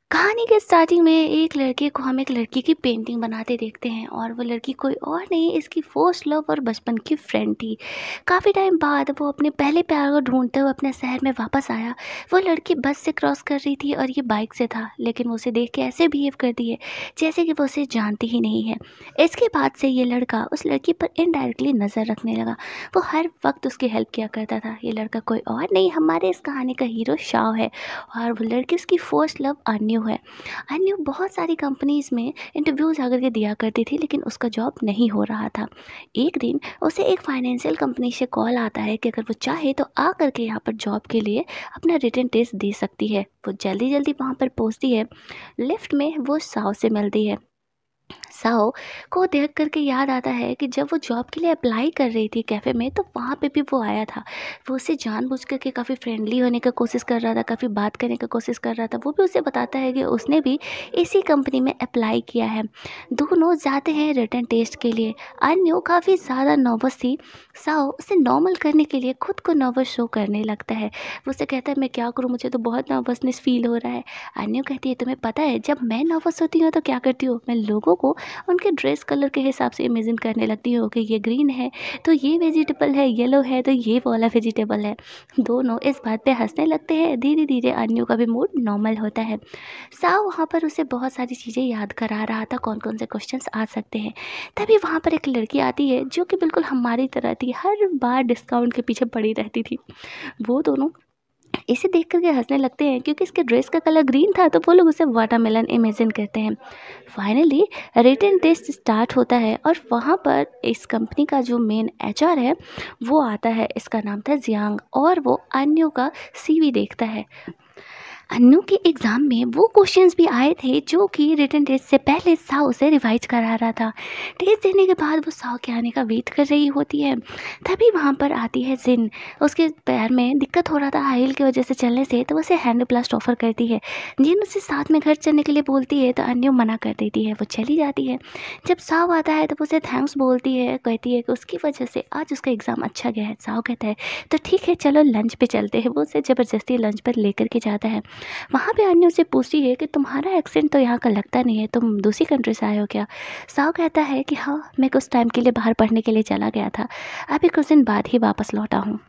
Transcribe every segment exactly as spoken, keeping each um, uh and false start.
कहानी के स्टार्टिंग में एक लड़के को हम एक लड़की की पेंटिंग बनाते देखते हैं और वो लड़की कोई और नहीं, इसकी फर्स्ट लव और बचपन की फ्रेंड थी। काफ़ी टाइम बाद वो अपने पहले प्यार को ढूंढते हुए अपने शहर में वापस आया। वो लड़की बस से क्रॉस कर रही थी और ये बाइक से था, लेकिन वो उसे देख के ऐसे बिहेव करती है जैसे कि वो उसे जानती ही नहीं है। इसके बाद से ये लड़का उस लड़की पर इनडायरेक्टली नज़र रखने लगा। वो हर वक्त उसकी हेल्प किया करता था। ये लड़का कोई और नहीं, हमारे इस कहानी का हीरो शाव है और वो लड़की उसकी फर्स्ट लव अन्यू है। अन्यू बहुत सारी कंपनीज़ में इंटरव्यूज़ आकर के दिया करती थी, लेकिन उसका जॉब नहीं हो रहा था। एक दिन उसे एक फाइनेंशियल कंपनी से कॉल आता है कि अगर वो चाहे तो आ करके यहाँ पर जॉब के लिए अपना रिटन टेस्ट दे सकती है। वो जल्दी जल्दी वहाँ पर पहुँचती है। लिफ्ट में वो साव से मिलती है। साओ को देख कर के याद आता है कि जब वो जॉब के लिए अप्लाई कर रही थी कैफ़े में, तो वहाँ पे भी वो आया था। वो उसे जानबूझ कर के काफ़ी फ्रेंडली होने का कोशिश कर रहा था, काफ़ी बात करने का कोशिश कर रहा था। वो भी उसे बताता है कि उसने भी इसी कंपनी में अप्लाई किया है। दोनों जाते हैं रिटन टेस्ट के लिए। अन्यू काफ़ी ज़्यादा नर्वस थी। साओ उसे नॉर्मल करने के लिए खुद को नर्वस शो करने लगता है। वो उसे कहता है, मैं क्या करूँ, मुझे तो बहुत नर्वसनेस फील हो रहा है। अन्यू कहती है, तुम्हें पता है जब मैं नर्वस होती हूँ तो क्या करती हूँ, मैं लोगों को उनके ड्रेस कलर के हिसाब से इमेजिन करने लगती हूँ कि ये ग्रीन है तो ये वेजिटेबल है, येलो है तो ये वाला वेजिटेबल है। दोनों इस बात पे हंसने लगते हैं। धीरे धीरे अन्यू का भी मूड नॉर्मल होता है। साव वहाँ पर उसे बहुत सारी चीज़ें याद करा रहा था, कौन कौन से क्वेश्चंस आ सकते हैं। तभी वहाँ पर एक लड़की आती है जो कि बिल्कुल हमारी तरह थी, हर बार डिस्काउंट के पीछे पड़ी रहती थी। वो दोनों इसे देख कर के हंसने लगते हैं क्योंकि इसके ड्रेस का कलर ग्रीन था, तो वो लोग उसे वाटरमेलन इमेजिन करते हैं। फाइनली रिटन टेस्ट स्टार्ट होता है और वहाँ पर इस कंपनी का जो मेन एचआर है वो आता है। इसका नाम था जियांग और वो अन्यू का सीवी देखता है। अन्नू के एग्ज़ाम में वो क्वेश्चंस भी आए थे जो कि रिटन टेस्ट से पहले साव से रिवाइज करा रहा था। टेस्ट देने के बाद वो साव के आने का वेट कर रही होती है। तभी वहाँ पर आती है जिन। उसके पैर में दिक्कत हो रहा था हाई हील की वजह से चलने से, तो वो उसे हैंड ब्लास्ट ऑफर करती है। जिन उसे साथ में घर चलने के लिए बोलती है तो अन्यू मना कर देती है, वो चली जाती है। जब साव आता है तो वो उसे थैंक्स बोलती है, कहती है कि उसकी वजह से आज उसका एग्ज़ाम अच्छा गया है। साव कहता है तो ठीक है चलो लंच पे चलते हैं। वो उसे ज़बरदस्ती लंच पर लेकर के जाता है। वहाँ पे अन्यू से पूछती है कि तुम्हारा एक्सेंट तो यहाँ का लगता नहीं है, तुम दूसरी कंट्री से आए हो क्या। साव कहता है कि हाँ, मैं कुछ टाइम के लिए बाहर पढ़ने के लिए चला गया था, अभी कुछ दिन बाद ही वापस लौटा हूँ।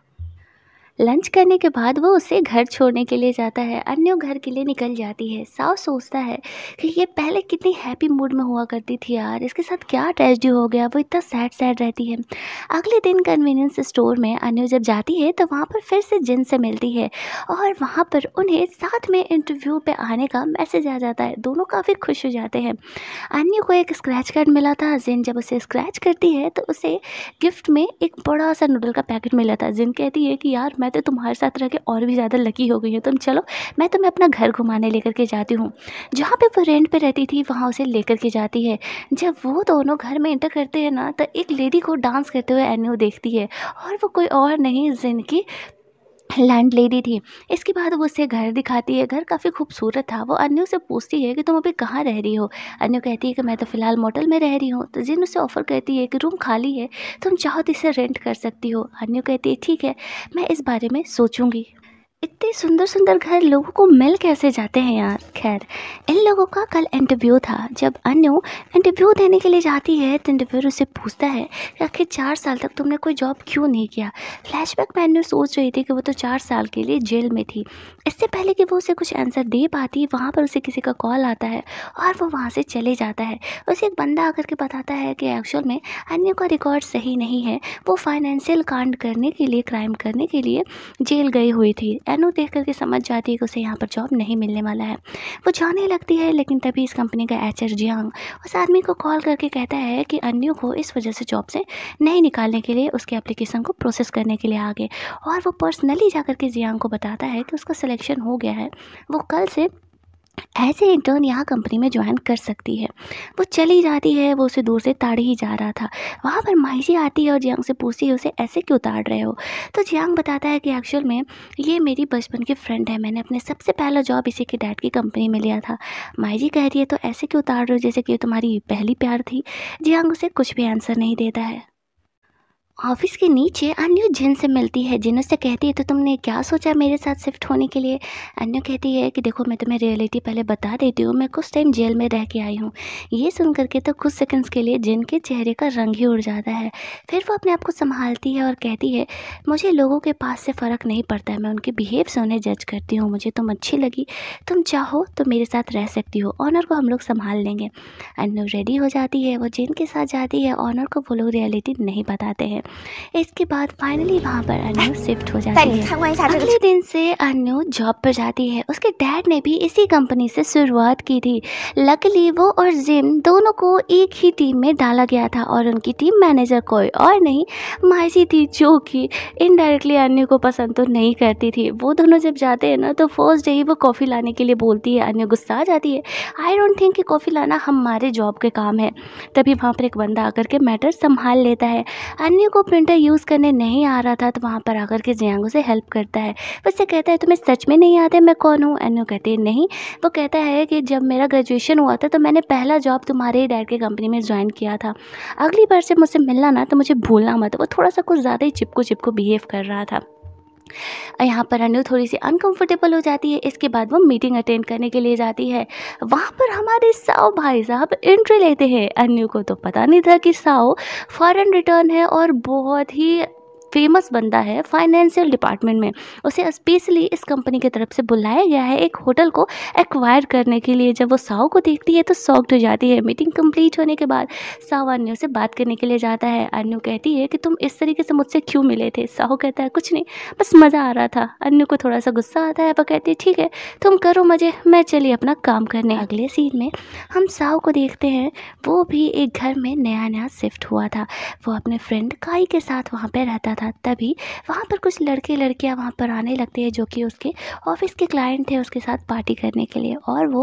लंच करने के बाद वो उसे घर छोड़ने के लिए जाता है। अन्यू घर के लिए निकल जाती है। साव सोचता है कि ये पहले कितनी हैप्पी मूड में हुआ करती थी यार, इसके साथ क्या ट्रेजेडी हो गया, वो इतना सैड सैड रहती है। अगले दिन कन्वीनियंस स्टोर में अन्यू जब जाती है तो वहाँ पर फिर से जिन से मिलती है और वहाँ पर उन्हें साथ में इंटरव्यू पे आने का मैसेज आ जाता है। दोनों काफ़ी खुश हो जाते हैं। अन्यू को एक स्क्रैच कार्ड मिला था। जिन जब उसे स्क्रैच करती है तो उसे गिफ्ट में एक बड़ा सा नूडल का पैकेट मिला था। जिन कहती है कि यार मैं तो तुम्हारे साथ रह के और भी ज़्यादा लकी हो गई हूँ, तुम चलो मैं तुम्हें अपना घर घुमाने लेकर के जाती हूँ। जहाँ पे वो रेंट पे रहती थी वहाँ उसे लेकर के जाती है। जब वो दोनों घर में एंटर करते हैं ना, तो एक लेडी को डांस करते हुए अन्यू देखती है और वो कोई और नहीं जिन की लैंड लेडी थी। इसके बाद वो उसे घर दिखाती है। घर काफ़ी खूबसूरत था। वो अन्यू से पूछती है कि तुम अभी कहाँ रह रही हो। अन्यू कहती है कि मैं तो फ़िलहाल मोटल में रह रही हूँ। तो जिन उसे ऑफ़र करती है कि रूम खाली है, तुम चाहो तो इसे रेंट कर सकती हो। अन्यू कहती है ठीक है, मैं इस बारे में सोचूंगी। इतने सुंदर सुंदर घर लोगों को मिल कैसे जाते हैं यार। खैर, इन लोगों का कल इंटरव्यू था। जब अन्यू इंटरव्यू देने के लिए जाती है तो इंटरव्यूअर उससे पूछता है कि आखिर चार साल तक तुमने कोई जॉब क्यों नहीं किया। फ्लैशबैक में अन्यू सोच रही थी कि वो तो चार साल के लिए जेल में थी। इससे पहले कि वो उसे कुछ आंसर दे पाती, वहाँ पर उसे किसी का कॉल आता है और वो वहाँ से चले जाता है। उसे एक बंदा आकर के बताता है कि एक्चुअल में अन्यू का रिकॉर्ड सही नहीं है, वो फाइनेंशियल कांड करने के लिए, क्राइम करने के लिए जेल गई हुई थी। एनु देख करके समझ जाती है कि उसे यहाँ पर जॉब नहीं मिलने वाला है। वो जाने लगती है, लेकिन तभी इस कंपनी का एचआर जियांग उस आदमी को कॉल करके कहता है कि अन्यू को इस वजह से जॉब से नहीं निकालने के लिए उसके एप्लीकेशन को प्रोसेस करने के लिए आ गए। और वो पर्सनली जाकर के जियांग को बताता है कि उसका सिलेक्शन हो गया है, वो कल से ऐसे इंटर्न यहाँ कंपनी में ज्वाइन कर सकती है। वो चली जाती है। वो उसे दूर से ताड़ ही जा रहा था। वहाँ पर माइजी आती है और जियांग से पूछती है उसे ऐसे क्यों ताड़ रहे हो। तो जियांग बताता है कि एक्चुअल में ये मेरी बचपन की फ्रेंड है, मैंने अपने सबसे पहला जॉब इसी के डैड की कंपनी में लिया था। माइजी कह रही है तो ऐसे क्यों ताड़ रहे हो जैसे कि ये तुम्हारी पहली प्यार थी। जियांग उसे कुछ भी आंसर नहीं देता है। ऑफिस के नीचे अन्यू जिन से मिलती है। जिन उससे कहती है तो तुमने क्या सोचा मेरे साथ शिफ्ट होने के लिए। अन्यू कहती है कि देखो मैं तुम्हें रियलिटी पहले बता देती हूँ, मैं कुछ टाइम जेल में रह के आई हूँ। ये सुन करके तो कुछ सेकंड्स के लिए जिन के चेहरे का रंग ही उड़ जाता है। फिर वो अपने आप को संभालती है और कहती है मुझे लोगों के पास से फ़र्क नहीं पड़ता है, मैं उनके बिहेव से उन्हें जज करती हूँ। मुझे तुम अच्छी लगी, तुम चाहो तो मेरे साथ रह सकती हो, ऑनर को हम लोग संभाल लेंगे। अन्नू रेडी हो जाती है, वो जिन के साथ जाती है। ऑनर को वो लोग रियलिटी नहीं बताते हैं। इसके बाद फाइनली वहाँ पर अन्नू शिफ्ट हो जाती है। अगले दिन से अन्नू जॉब पर जाती है। उसके डैड ने भी इसी कंपनी से शुरुआत की थी। लकीली वो और जिन दोनों को एक ही टीम में डाला गया था और उनकी टीम मैनेजर कोई और नहीं माइसी थी, जो कि इनडायरेक्टली अन्नू को पसंद तो नहीं करती थी। वो दोनों जब जाते हैं ना तो फर्स्ट डे ही वो कॉफ़ी लाने के लिए बोलती है। अन्नू गुस्सा आ जाती है, आई डोंट थिंक कि कॉफ़ी लाना हमारे जॉब के काम है। तभी वहाँ पर एक बंदा आकर के मैटर संभाल लेता है। अन्नू को प्रिंटर यूज़ करने नहीं आ रहा था तो वहाँ पर आकर के जियांग उसे हेल्प करता है। उससे कहता है तुम्हें सच में नहीं आता मैं कौन हूँ। अन्नू कहते हैं नहीं। वो कहता है कि जब मेरा ग्रेजुएशन हुआ था तो मैंने पहला जॉब तुम्हारे डैड के कंपनी में ज्वाइन किया था। अगली बार से मुझसे मिलना ना तो मुझे भूलना मत। वो थोड़ा सा कुछ ज़्यादा ही चिपको चिपको बिहेव कर रहा था। यहाँ पर अन्नू थोड़ी सी अनकंफर्टेबल हो जाती है। इसके बाद वो मीटिंग अटेंड करने के लिए जाती है। वहाँ पर हमारे साओ भाई साहब एंट्री लेते हैं। अन्नू को तो पता नहीं था कि साओ फॉरेन रिटर्न है और बहुत ही फेमस बंदा है फाइनेंशियल डिपार्टमेंट में। उसे स्पेशली इस कंपनी की तरफ से बुलाया गया है एक होटल को एक्वायर करने के लिए। जब वो साओ को देखती है तो शॉक्ड हो जाती है। मीटिंग कंप्लीट होने के बाद साओ अन्नू से बात करने के लिए जाता है। अन्नू कहती है कि तुम इस तरीके से मुझसे क्यों मिले थे। साओ कहता है कुछ नहीं, बस मज़ा आ रहा था। अन्नू को थोड़ा सा गुस्सा आता है। वो कहती है ठीक है तुम करो मज़े, मैं चलिए अपना काम करने। अगले सीन में हम साओ को देखते हैं। वो भी एक घर में नया नया शिफ्ट हुआ था। वो अपने फ्रेंड काई के साथ वहाँ पर रहता था। तभी वहाँ पर कुछ लड़के लड़कियाँ वहाँ पर आने लगते हैं जो कि उसके ऑफिस के क्लाइंट थे, उसके साथ पार्टी करने के लिए। और वो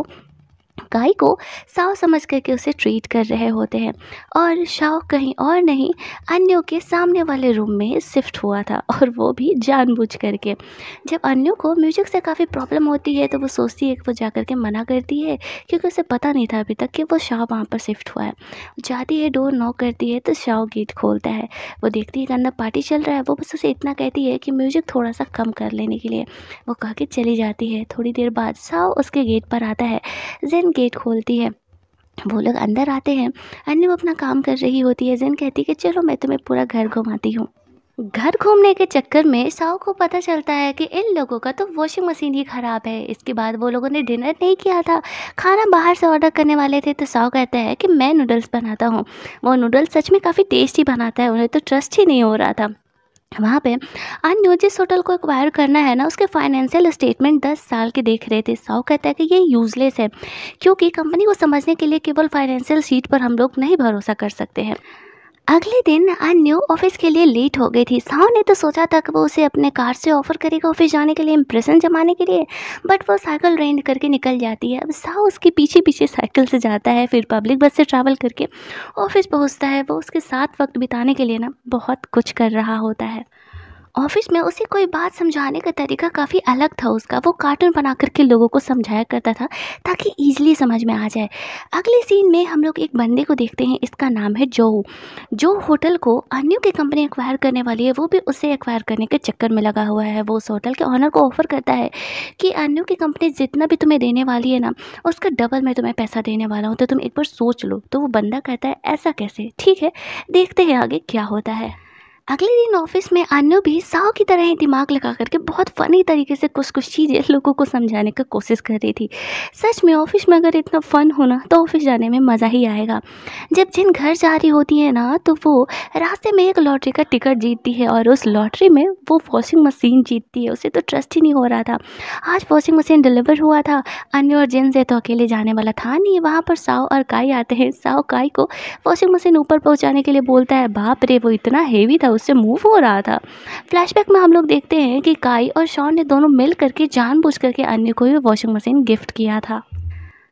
काई को साओ समझ करके उसे ट्रीट कर रहे होते हैं। और साओ कहीं और नहीं अन्यू के सामने वाले रूम में शिफ्ट हुआ था, और वो भी जानबूझ करके। जब अन्यू को म्यूजिक से काफ़ी प्रॉब्लम होती है तो वो सोचती है कि वो जा कर के मना करती है, क्योंकि उसे पता नहीं था अभी तक कि वो शाओ वहाँ पर शिफ्ट हुआ है। जाती है, डोर नॉक करती है तो शाओ गेट खोलता है। वो देखती है कि अंदर पार्टी चल रहा है। वो बस उसे इतना कहती है कि म्यूजिक थोड़ा सा कम कर लेने के लिए। वो कह के चली जाती है। थोड़ी देर बाद साओ उसके गेट पर आता है। जिन गेट खोलती है। वो लोग अंदर आते हैं। अन्नू अपना काम कर रही होती है। जिन कहती है कि चलो मैं तुम्हें पूरा घर घुमाती हूँ। घर घूमने के चक्कर में साओ को पता चलता है कि इन लोगों का तो वॉशिंग मशीन ही ख़राब है। इसके बाद वो लोगों ने डिनर नहीं किया था, खाना बाहर से ऑर्डर करने वाले थे। तो साओ कहता है कि मैं नूडल्स बनाता हूँ। वो नूडल्स सच में काफ़ी टेस्टी बनाता है। उन्हें तो ट्रस्ट ही नहीं हो रहा था। वहाँ पे अन्नू जिस होटल को एक्वायर करना है ना, उसके फाइनेंशियल स्टेटमेंट दस साल के देख रहे थे। साओ कहता है कि ये यूज़लेस है, क्योंकि कंपनी को समझने के लिए केवल फाइनेंशियल शीट पर हम लोग नहीं भरोसा कर सकते हैं। अगले दिन अन्नू ऑफिस के लिए लेट हो गई थी। साओ ने तो सोचा था कि वो उसे अपने कार से ऑफर करेगा ऑफिस जाने के लिए, इंप्रेशन जमाने के लिए, बट वो साइकिल रेंट करके निकल जाती है। अब साओ उसके पीछे पीछे साइकिल से जाता है, फिर पब्लिक बस से ट्रैवल करके ऑफिस पहुंचता है। वो उसके साथ वक्त बिताने के लिए ना बहुत कुछ कर रहा होता है। ऑफिस में उसे कोई बात समझाने का तरीका काफ़ी अलग था उसका। वो कार्टून बना करके लोगों को समझाया करता था ताकि ईजिली समझ में आ जाए। अगले सीन में हम लोग एक बंदे को देखते हैं। इसका नाम है जो जो होटल को अन्यू की कंपनी एक्वायर करने वाली है, वो भी उसे एक्वायर करने के चक्कर में लगा हुआ है। वो उस होटल के ऑनर को ऑफर करता है कि अन्यू की कंपनी जितना भी तुम्हें देने वाली है ना, उसका डबल मैं तुम्हें पैसा देने वाला हूँ, तो तुम एक बार सोच लो। तो वो बंदा कहता है ऐसा कैसे, ठीक है देखते हैं आगे क्या होता है। अगले दिन ऑफिस में अन्नू भी साओ की तरह ही दिमाग लगा करके बहुत फ़नी तरीके से कुछ कुछ चीज़ें लोगों को समझाने का कोशिश कर रही थी। सच में ऑफिस में अगर इतना फ़न होना तो ऑफिस जाने में मज़ा ही आएगा। जब जिन घर जा रही होती है ना, तो वो रास्ते में एक लॉटरी का टिकट जीतती है और उस लॉटरी में वो वॉशिंग मशीन जीतती है। उसे तो ट्रस्ट ही नहीं हो रहा था। आज वॉशिंग मशीन डिलीवर हुआ था। अन्नू और जिन से तो अकेले जाने वाला था नहीं। वहाँ पर साओ और काई आते हैं। साओ काई को वॉशिंग मशीन ऊपर पहुँचाने के लिए बोलता है। बाप रे, वो इतना हेवी था, उससे मूव हो रहा था। फ्लैशबैक में हम लोग देखते हैं कि काई और शॉन ने दोनों मिल करके जानबूझ करके अन्य को भी वॉशिंग मशीन गिफ्ट किया था।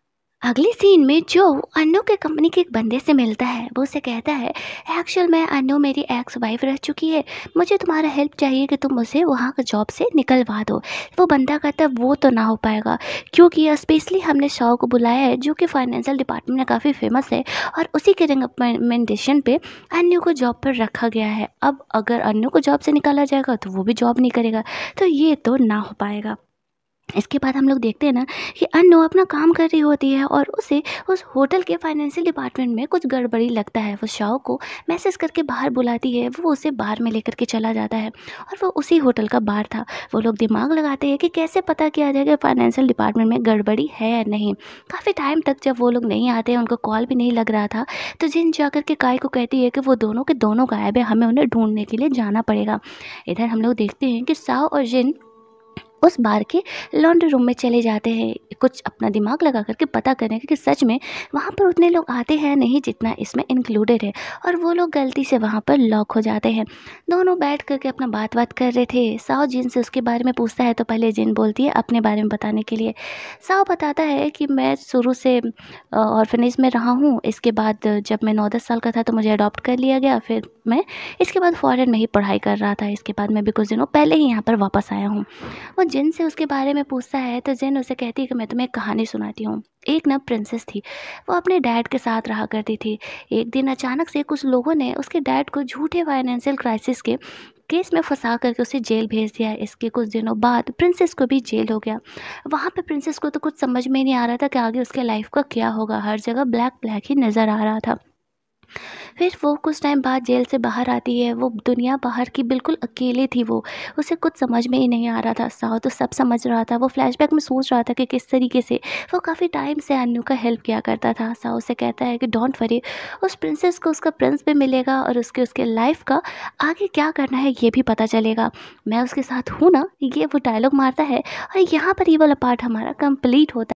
अगले सीन में जो अन्नू के कंपनी के एक बंदे से मिलता है, वो उसे कहता है एक्चुअल में अन्नू मेरी एक्स वाइफ रह चुकी है, मुझे तुम्हारा हेल्प चाहिए कि तुम उसे वहाँ का जॉब से निकलवा दो। वो बंदा कहता है वो तो ना हो पाएगा, क्योंकि स्पेशली हमने शाह को बुलाया है जो कि फाइनेंशियल डिपार्टमेंट में काफ़ी फेमस है, और उसी के रिकमेंडेशन पे अन्नू को जॉब पर रखा गया है। अब अगर अन्नू को जॉब से निकाला जाएगा तो वो भी जॉब नहीं करेगा, तो ये तो ना हो पाएगा। इसके बाद हम लोग देखते हैं ना कि अन्नू अपना काम कर रही होती है और उसे उस होटल के फाइनेंशियल डिपार्टमेंट में कुछ गड़बड़ी लगता है। वो शाओ को मैसेज करके बाहर बुलाती है, वो उसे बार में लेकर के चला जाता है और वो उसी होटल का बार था। वो लोग दिमाग लगाते हैं कि कैसे पता किया जाएगा फाइनेंशियल डिपार्टमेंट में गड़बड़ी है या नहीं। काफ़ी टाइम तक जब वो लोग नहीं आते हैं, उनको कॉल भी नहीं लग रहा था, तो जिन जाकर के काई को कहती है कि वो दोनों के दोनों गायब है, हमें उन्हें ढूंढने के लिए जाना पड़ेगा। इधर हम लोग देखते हैं कि साओ और जिन उस बार के लॉन्ड्री रूम में चले जाते हैं, कुछ अपना दिमाग लगा करके पता करें कि सच में वहाँ पर उतने लोग आते हैं नहीं जितना इसमें इंक्लूडेड है, और वो लोग गलती से वहाँ पर लॉक हो जाते हैं। दोनों बैठ करके अपना बात बात कर रहे थे। साओ जिन से उसके बारे में पूछता है तो पहले जिन बोलती है अपने बारे में बताने के लिए। साओ बताता है कि मैं शुरू से ऑर्फनेज में रहा हूँ, इसके बाद जब मैं नौ दस साल का था तो मुझे अडॉप्ट कर लिया गया, फिर मैं इसके बाद फॉरेन में ही पढ़ाई कर रहा था, इसके बाद मैं भी कुछ दिनों पहले ही यहाँ पर वापस आया हूँ। वो जिन से उसके बारे में पूछता है तो जिन उसे कहती है कि मैं तुम्हें एक कहानी सुनाती हूँ। एक ना प्रिंसेस थी, वो अपने डैड के साथ रहा करती थी। एक दिन अचानक से कुछ लोगों ने उसके डैड को झूठे फाइनेंशियल क्राइसिस के केस में फंसा करके उसे जेल भेज दिया। इसके कुछ दिनों बाद प्रिंसेस को भी जेल हो गया। वहाँ पे प्रिंसेस को तो कुछ समझ में नहीं आ रहा था कि आगे उसके लाइफ का क्या होगा, हर जगह ब्लैक ब्लैक ही नज़र आ रहा था। फिर वो कुछ टाइम बाद जेल से बाहर आती है। वो दुनिया बाहर की बिल्कुल अकेले थी, वो उसे कुछ समझ में ही नहीं आ रहा था। साओ तो सब समझ रहा था। वो फ्लैशबैक में सोच रहा था कि किस तरीके से वो काफ़ी टाइम से अन्नू का हेल्प किया करता था। साओ से कहता है कि डोंट वरी, उस प्रिंसेस को उसका प्रिंस भी मिलेगा और उसके उसके लाइफ का आगे क्या करना है ये भी पता चलेगा। मैं उसके साथ हूँ ना, ये वो डायलॉग मारता है और यहाँ पर ये वाला पार्ट हमारा कंप्लीट होता है।